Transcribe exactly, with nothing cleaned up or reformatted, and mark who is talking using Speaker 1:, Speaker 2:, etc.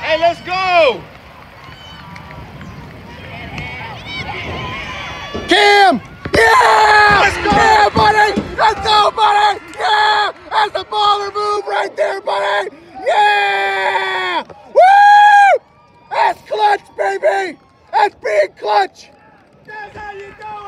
Speaker 1: Hey, let's go!
Speaker 2: Cam! Yeah!
Speaker 1: Let's go!
Speaker 2: Yeah, buddy! Let's go, buddy! Yeah! That's a baller move right there, buddy! Yeah! Woo! That's clutch, baby! That's being clutch!
Speaker 1: That's how you do